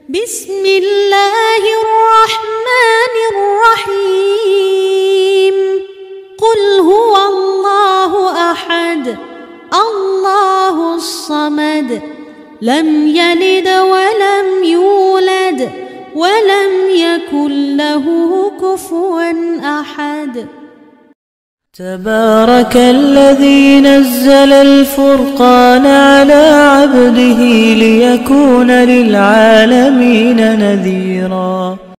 بسم الله الرحمن الرحيم قل هو الله أحد الله الصمد لم يلد ولم يولد ولم يكن له كفوا أحد. تبارك الذي نزل الفرقان على عبده ليكون للعالمين نذيرا.